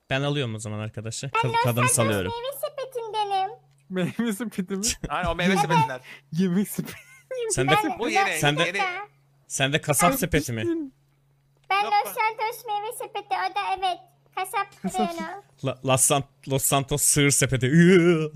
Ben alıyorum o zaman arkadaşı. Ben Kadını salıyorum. meyve sepetindenim. Meyve sepeti mi? Aynen o meyve sepetinden. Yemek sepeti. Sen de Bu yeni. sen de kasap sepeti mi? Ben Yok Los Santos meyve sepeti, o da evet. Kasap reyonu. Los Santos sığır sepeti. Iıı.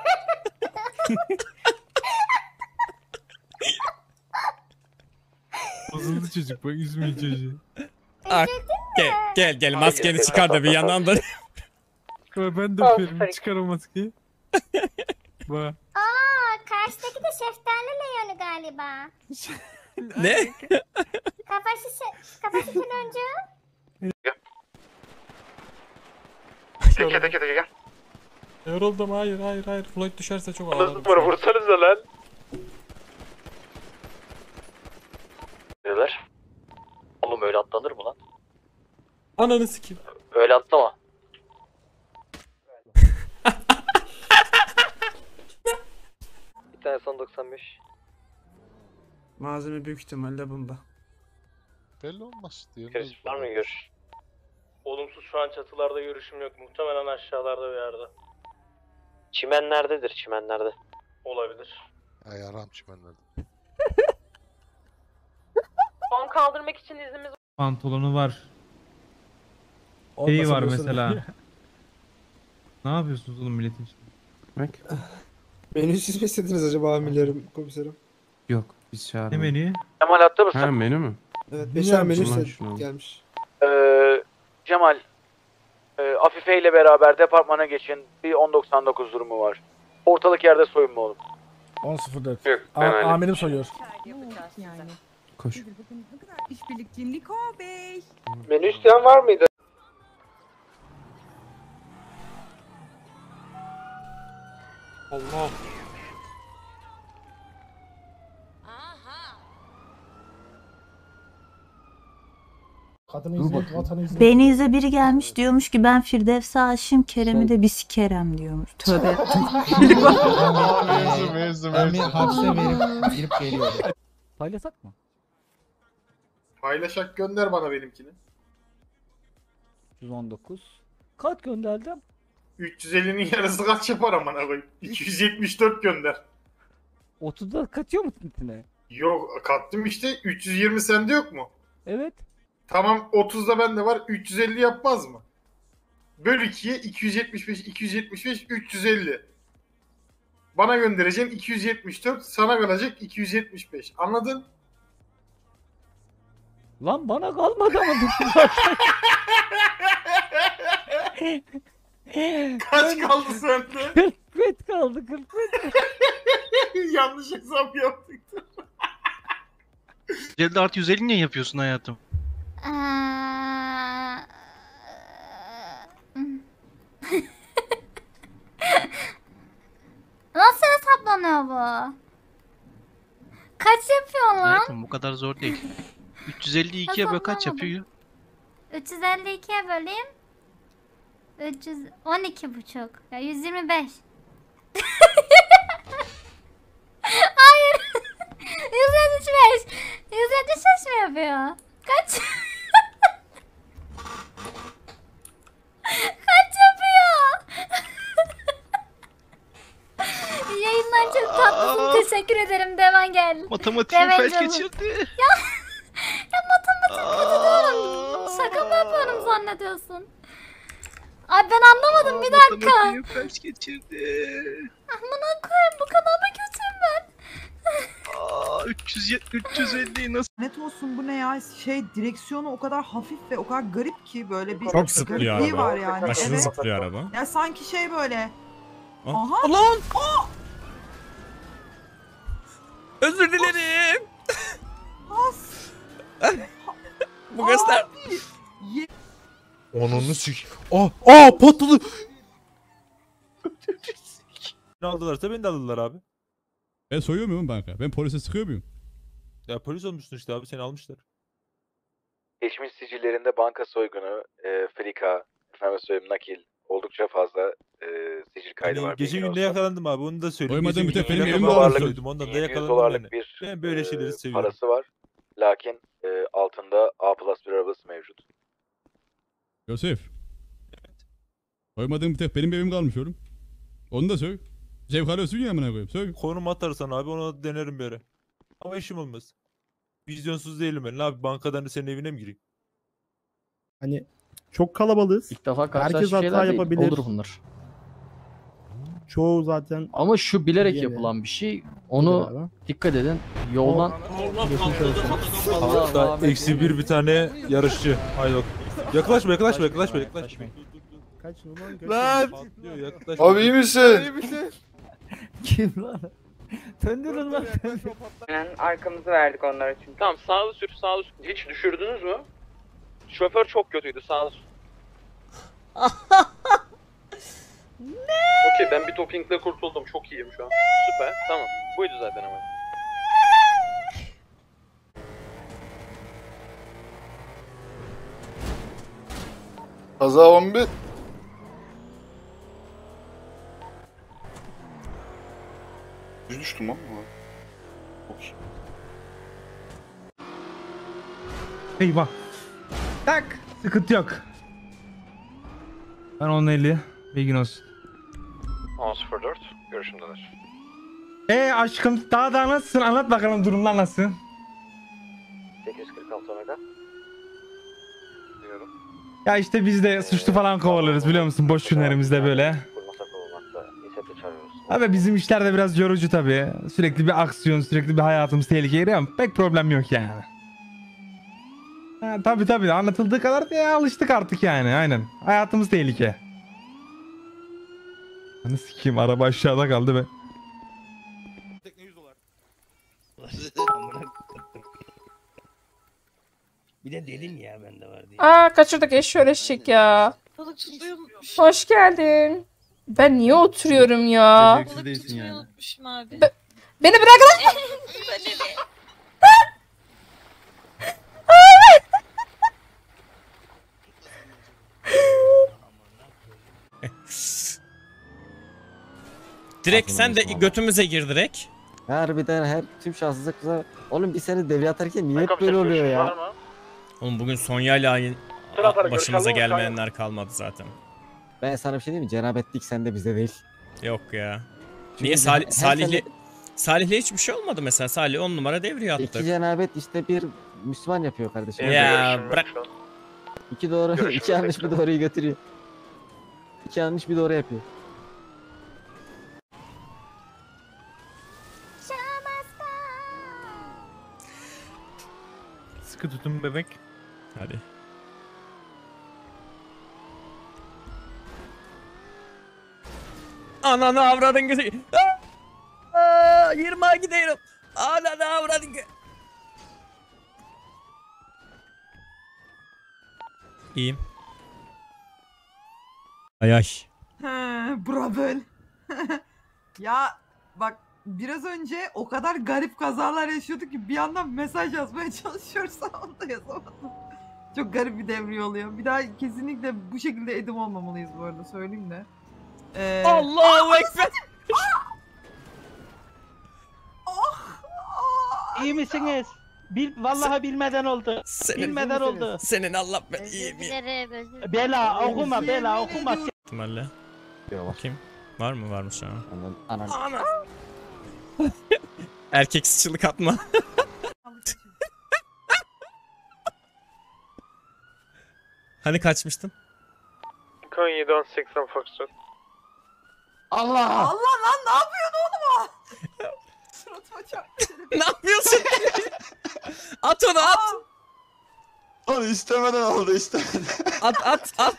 Bozuldu çocuk bak üzmeyin çocuğu. Ah, gel maskeni çıkar da bir yandan da. Ben de öperim çıkar o maskeyi. Bak. Karşıdaki de şeftali reyonu galiba. Ne? Kafası turuncu. Teke. Yoruldum, hayır. Floyd düşerse çok ağlarım. Bunu vursanıza lan. Diyorlar. Oğlum öyle atlanır mı lan? Ananı sikeyim. Öyle atlama. Bir tane son 95. Malzeme büyük ihtimalle bunda. Belli olmaz diye. Kriz var mı görüş? Olumsuz, şu an çatılarda görüşüm yok. Muhtemelen aşağılarda bir yerde. Çimenlerdedir, çimenlerde. Olabilir. Ay aram çimenlerde. Son kaldırmak için iznimiz Pantolonu var. Şeyi var mesela. Ne yapıyorsunuz oğlum milletin işte? Bak. Menü siz mi istediniz acaba amirlerim, komiserim? Yok, biz çağırmadık. Ne menü? Cemal hatta mısın? Ha menü mü? Evet, Bilmiyorum beşer menü lan set gelmiş. Cemal. Afife ile beraber departmana geçin. Bir 1099 durumu var. Ortalık yerde soyunma oğlum. 10.04. Yok, Amirim soruyor. yani. Koş. Bakın ne kadar işbirlikçiyim Niko Bey. Menü isteyen var mıydı? Allah. Beynize biri gelmiş diyormuş ki ben Firdevs'e aşığım, Kerem'i de bir sikerem diyormuş. Tövbe. Ben bir hapse girip geliyorum. Paylasak mı? Paylaşak gönder bana benimkini. 119. Kaç gönderdim? 350'nin yarısı kaç yapar amına koyayım? 274 gönder. 30'da katıyor musun içine? Yok kattım işte, 320 sende yok mu? Evet. Tamam, 30'da bende var, 350 yapmaz mı? Böl 2'ye 275 350. Bana göndereceğim 274, sana kalacak 275. Anladın? Lan bana kalmadı ama Kaç kaldı sende? 45 kaldı 45. Yanlış hesap yaptık. Celde artı 150 niye yapıyorsun hayatım? Nasıl hesaplanıyor bu? Kaç yapıyor lan? Hayatım bu kadar zor değil. 352'ye böl kaç yapıyor? 352'ye böleyim. 312,5. Ya 125. Hayır. 175. 175 mi yapıyor? Kaç? Kaç yapıyor? Yayından çok tatlısın. Teşekkür ederim. Devam gel. Matematiğimi Devam felç canım. geçirdi. Ya matematik kötü diyorum. Şaka mı yapıyorum zannediyorsun? Ay ben anlamadım, bir dakika. Matematiğimi felç geçirdi. Amına koyayım, bu kadar mı kötüyüm ben? 350 nasıl? Net olsun, bu ne ya? Direksiyonu o kadar hafif ve o kadar garip ki, böyle bir Çok zıplıyor garipliği araba. var yani. Aşırı Evet. zıplıyor araba. Ya sanki böyle. Ah. Aha. Lan! Özür dilerim. Has. Bu göster. Onunu sik. Patladı. Ne aldılarsa beni de aldılar abi. Ben soyuyor muyum banka? Ben polise sıkıyor muyum? Ya polis olmuşsun işte abi, seni almışlar. Geçmiş sicillerinde banka soygunu, frika, efendim söyleyeyim nakil oldukça fazla sicil kaydı var. Geçen gün ne yakalandım abi, onu da söyleyeyim. Soymadığım Geçen bir gün benim yine elimde dolarlık olsun. duydum, ondan da 100 yakalandım dolarlık yani. bir Ben böyle şeyleri seviyorum. parası var. Lakin altında A+ bir arabası mevcut. Yosef. Soymadığım bir tek benim evim kalmış oğlum. Onu da soy. Zevk alıyorsun ya amına koyayım. Soy. Konum atarsan abi ona denerim bir ara. Ama işim olmaz. Vizyonsuz değilim ben. Ne abi bankadan senin evine mi gireyim? Hani çok kalabalığız. İlk defa Herkes karşılaştığı hata şeyler değil. yapabilir. Olur bunlar. Çoğu zaten Ama şu bilerek Yeme. yapılan bir şey. Onu beraber. dikkat edin. Yoldan Hatta -1 bir tane yarışçı. Haydi bak. Yaklaşma. Kaç numara kaç? Lan! Patlıyor, yaklaşma. Abi iyi misin? Kim lan? Döndürün lan. Arkamızı verdik onlar için. Tamam sağlı sür. Hiç düşürdünüz mü? Şoför çok kötüydü sağlı sür. Okey ben bir dopingle kurtuldum. Çok iyiyim şu an. Süper. Tamam. Buydu zaten ama. Kaza 11. Düştüm ama. Okey. Eyvah. Tak. Sıkıntı yok. Ben 10.50. Bilgin olsun. 10.04. Görüşümdeler. Aşkım daha nasılsın? Anlat bakalım durumlar nasıl? 846 Omega. Dinliyorum. Ya işte biz de suçlu falan kovalarız biliyor musun boş günlerimizde böyle. Kurmasak olmakta. İnisiyatif çağırıyoruz. Abi bizim işler de biraz yorucu tabii. Sürekli bir aksiyon, sürekli bir hayatımız tehlikeye giriyor ama pek problem yok yani. Ha, tabii anlatıldığı kadar da alıştık artık yani aynen. Hayatımız tehlike. Anı sikeyim araba aşağıda kaldı be. Bir de dedim ya bende var diye. Kaçırdık eşşoğlu eşek ya. Hoş geldin. Ben niye oturuyorum ya? Beni bırak lan. Direkt sen de götümüze gir direkt. harbiden tüm şanssızlıklar. Oğlum bir sene devre atarken niye hep böyle oluyor ya? Oğlum bugün Sonya'yla başımıza gelmeyenler kalmadı zaten. Ben sana bir şey diyeyim mi? Cenabetlik sende bizde değil. Yok ya. Çünkü Niye her sene Salih'le hiçbir şey olmadı mesela. Salih 10 numara devriye attık. iki cenabet işte bir Müslüman yapıyor kardeşim. Ya bırak. İki doğru, iki yanlış bir doğruyu götürüyor. İki yanlış bir doğru yapıyor. Sıkı tutun bebek. Hadi. Ananı avradın gözü. 20'a gidiyorum. Ananı avradın. İyiyim. Ay ay. Bravo. Ya bak biraz önce o kadar garip kazalar yaşıyorduk ki bir yandan mesaj yazmaya çalışıyorsa onu da yazamadım. Çok garip bir devriye oluyor. Bir daha kesinlikle bu şekilde edim olmamalıyız bu arada söyleyeyim de. Allahu Ekber. İyi misiniz? Vallahi bilmeden oldu. Bilmeden oldu. Senin Allah ben iyiyim. Bela okuma. İhtimalle. Bakayım. Var mı? Varmış ha. Anan. Erkeksiz çığlık atma. Hani kaçmıştın? Konya'da 1080 Foxtrot. Allah! Allah lan ne yapıyorsun oğlum o? Suratıma çarptı. Ne yapıyorsun? At onu at. Onu istemeden oldu istemeden. At. At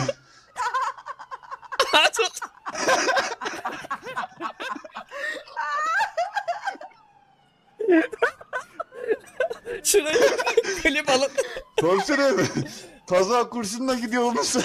onu. Şurayı klip alın. Komiserim. Kaza kursuna gidiyor olmasa.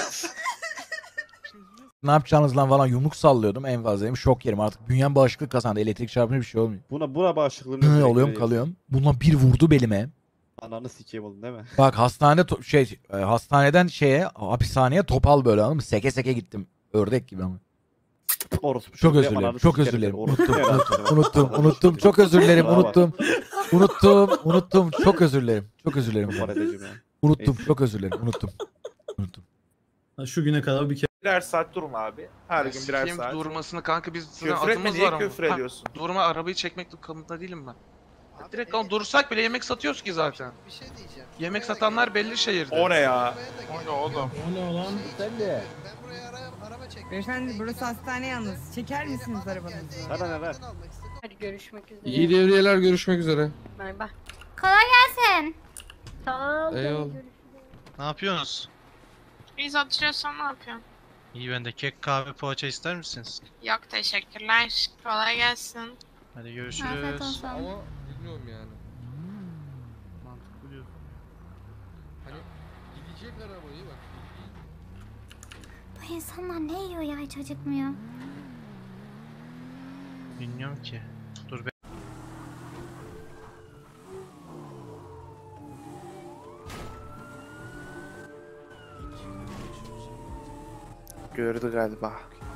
Ne yapacağınız lan falan yumruk sallıyordum en fazla yedim şok yerim artık bünyem bağışıklık kazandı elektrik çarpınca bir şey olmuyor. Buna bağışıklığını Oluyorum kalıyorum. Bundan bir vurdu belime. Ananı sikeyim oğlum değil mi? Bak hastaneden hapishaneye topal böyle anladın mı? Seke seke gittim. Ördek gibi ama. Orospu. Çok özür dilerim. Çok özür dilerim. Unuttum. Çok özür dilerim. Unuttum. Çok özür dilerim. Unuttum. Çok özür dilerim. Unuttum. Şu güne kadar bir kere Birer saat durma abi. Her gün birer saat. Durmasını kanka biz Küfür etme, niye küfür ediyorsun? Durma, arabayı çekmek durumunda değilim ben. Direkt ama dursak bile yemek satıyoruz ki zaten. Bir şey diyeceğim. Yemek satanlar belli şehirde. O ne ya? O ne oğlum? Sen de. Ben buraya araba çektim. Beyefendi burası hastane yalnız. Çeker misiniz arabanızı? Bana ne ver? Hadi görüşmek üzere. İyi devriyeler, görüşmek üzere. Bay bay. Kolay gelsin. Sağ ol. Eyvallah. Ne yapıyorsunuz? Biz oturuyorsan ne yapıyorsun? İyi, ben de kek, kahve, poğaça ister misiniz? Yok teşekkürler. Kolay gelsin. Hadi Afiyet görüşürüz. olsun. Ama bilmiyorum yani. Mantıklı diyor. Hani gidecek arabayı bak. Bu insanlar ne yiyor ya, hiç acıkmıyor. Bilmiyorum ki. Dur be. Gördü galiba.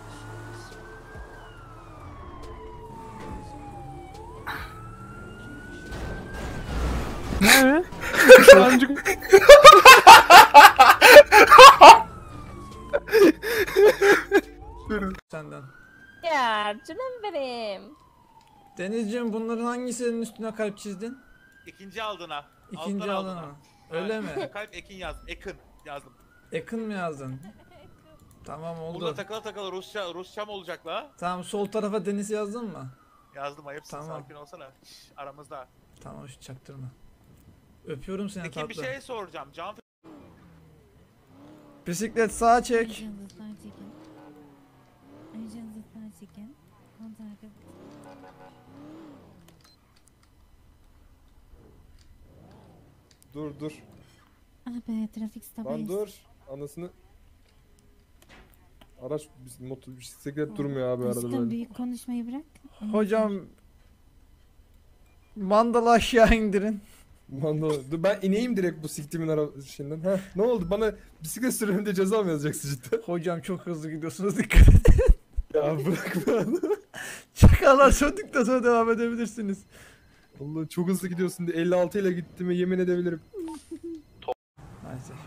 Senden. Ya canım benim. Denizciğim bunların hangisinin üstüne kalp çizdin? İkinci aldığına. İkinci aldın. Öyle mi? Kalp Ekin yazdım. Ekin yazdım. Ekın mı yazdın? Tamam oldu. Burada takıla Rusça mı olacak la? Tamam, sol tarafa Deniz yazdın mı? Yazdım, ayıpsın, Tamam. sakin olsana. Şş, aramızda. Tamam, şu çaktırma. Öpüyorum seni Peki bir tatlı. şey soracağım. Can Bisiklet sağa çek. Dur. Abi trafik Lan dur. Anasını. Araç bisiklet durmuyor abi arada böyle. büyük konuşmayı bırak. Hocam mandalı aşağı indirin. Dur ben ineyim direkt bu siktimin arabasından. Heh, ne oldu? Bana bisiklet sürüyorum diye ceza mı yazacaksın cidden? Hocam çok hızlı gidiyorsunuz, dikkat edin. Ya bırak bana. Çakallar söndükten sonra devam edebilirsiniz. Allah çok hızlı gidiyorsun diye 56 ile gittiğime yemin edebilirim. Maalesef.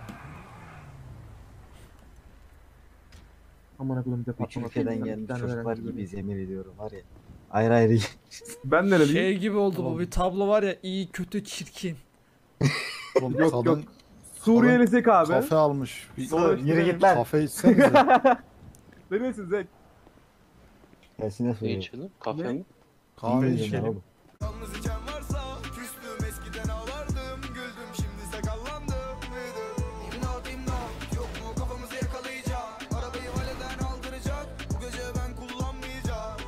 Aman akıllım bir üç ülkeden gelmiş çocuklar gibiyiz, yemin ediyorum var ya. Ayrı ayrı. Ben nereliyim? Şey gibi oldu bu, bir tablo var ya, iyi kötü çirkin. Yok. Suriyelisi abi. Kafe almış. Yürü git lan. Kafe içsenize. Neresin Zek? Gelsine söyleyeyim. içelim? Kahve mi? Kahve içelim oğlum. Yalnız içen varsa küstüm, eskiden ağlardım, güldüm, şimdi sakallandım. İmdat yok mu kafamızı yakalayacak, arabayı valeden aldıracak, bu gece ben kullanmayacağım.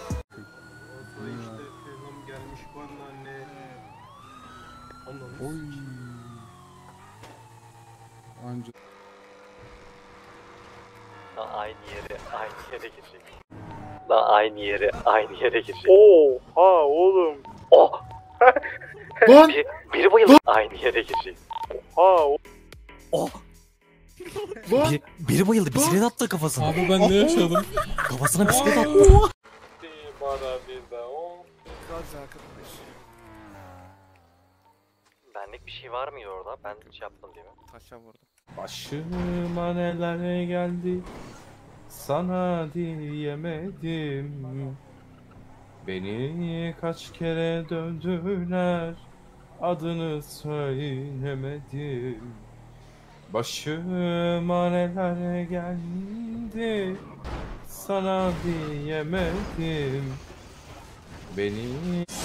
İşte peygamber gelmiş bana anne. Oy. Anca. Aynı yere girecek. Aynı yere girecek. Oha oğlum. Oh! Lan! Biri bayıldı. Aynı yere girecek. Oh. Biri bayıldı, bisiklet attı kafasına. Abi ben ne yaşadım? Kafasına bisiklet attı. Benlik bir şey var mıydı orada? Ben şey yaptım değil mi? Taşa vurdum. Başıma neler geldi, sana diyemedim. Beni kaç kere dövdüler, adını söylemedim. Başıma neler geldi, sana diyemedim. Beni